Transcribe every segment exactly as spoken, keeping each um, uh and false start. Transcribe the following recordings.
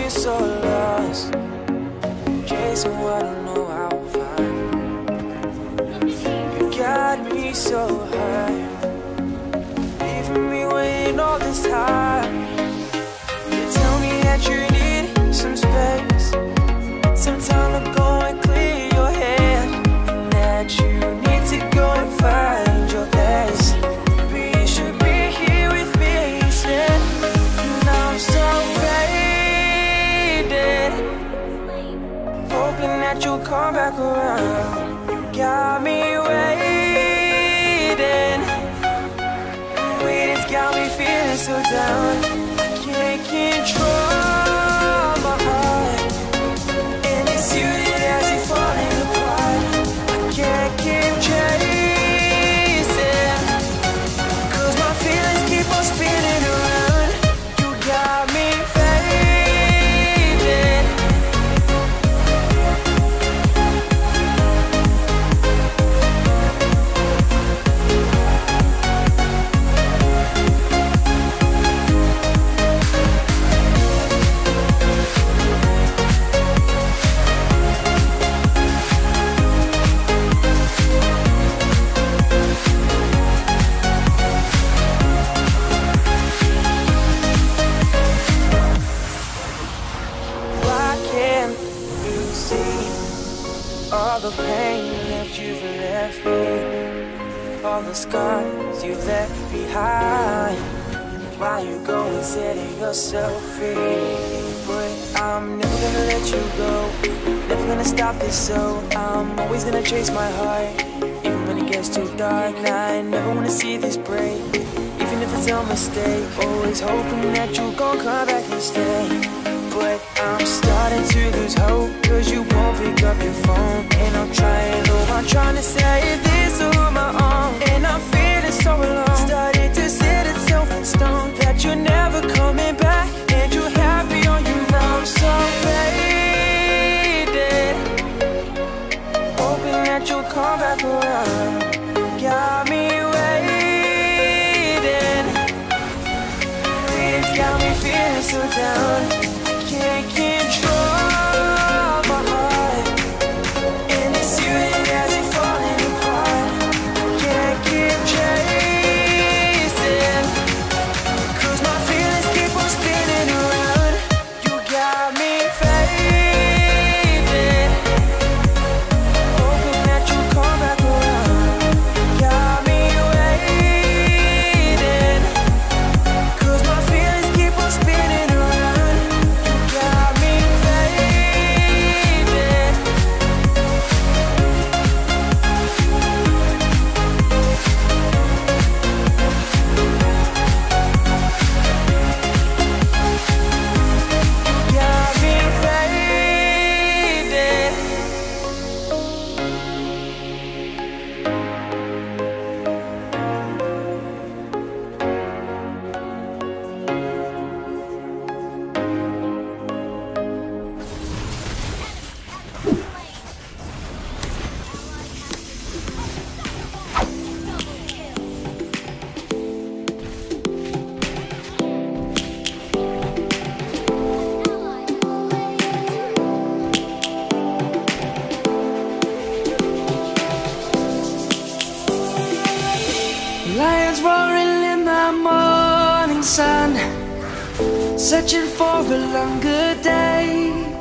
been so lost, chasing what I don't know how to find. You got me so high, leaving me waiting all this time. You tell me that you need some space, some time to go and clear your head, and that you need to go and find your place. Maybe you should be here with me instead. And I'm so faded, hoping that you'll come back around. You got me waiting, waiting's got me feeling so down. I can't control my heart, and it's you that has it falling apart. I can't keep chasing, cause my feelings keep on spinning around. You got me faded. Why can't you see all the pain that you've left me, all the scars you've left behind? Why you go and setting yourself free? But I'm never gonna let you go, never gonna stop this, so I'm always gonna chase my heart, even when it gets too dark. Nah, I never wanna see this break, even if it's a mistake. Always hoping that you gon' come back and stay. But I'm starting to lose hope, cause you won't pick up your phone. And I'm trying, oh, I'm trying to say this on my own, and I'm feeling so alone. Started to set itself in stone that you're never coming back, and you're happy on your own. I'm so faded, hoping that you'll come back around. You got me waiting, it's got me feeling so down. Can't control my heart, and it's you that has it falling apart. Can't keep chasing, cause my feelings keep on spinning around. You got me faded, hoping that you'll come back around. You got me waiting, cause my feelings keep on spinning around. Lions roaring in the morning sun, searching for a longer day.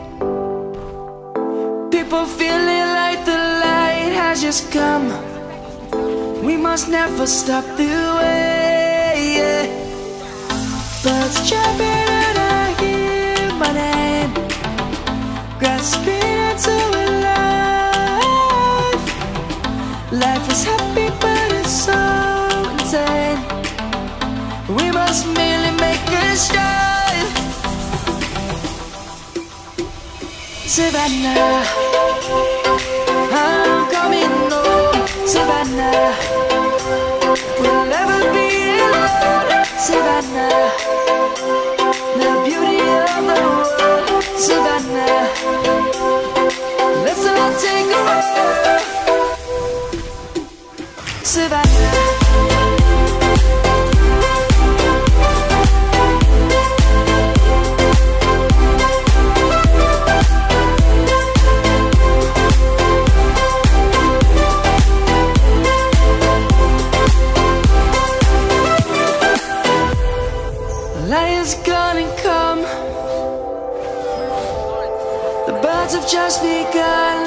People feeling like the light has just come. We must never stop the way. Birds chirping and I hear my name, grasping into a life. Life is happy but it's so insane. We must merely make a start. Savannah, I'm coming home. Savannah, we'll never be alone. Savannah, the beauty of the world. Savannah, let's all take a walk. Savannah. fields have just begun.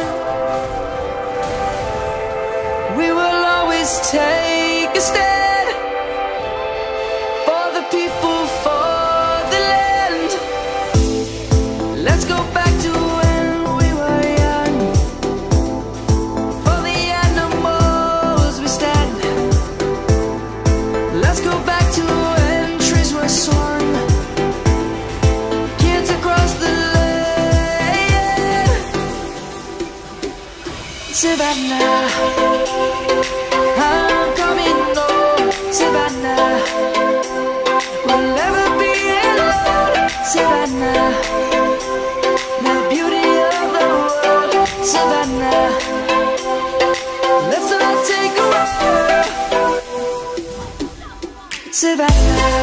We will always take a stand for the people, for the land. Let's go back to when we were young. For the animals we stand. Let's go back to when trees were swung. Kids across the land. Savannah, I'm coming home. Savannah, we'll never be alone. Savannah, the beauty of the world. Savannah, let's all take a walk. Savannah,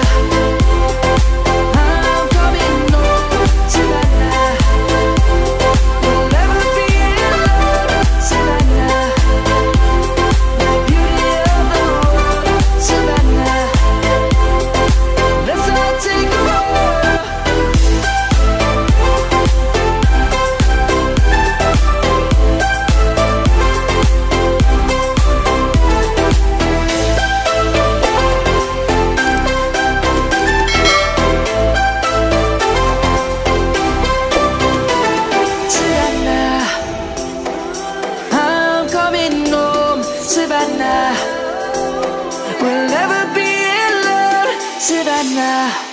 I'm coming home. Savannah, we'll never be alone. Savannah, the beauty of the world. Savannah, let's all take a walk. Savannah, I'm coming home. Savannah, we'll never be alone. Savannah.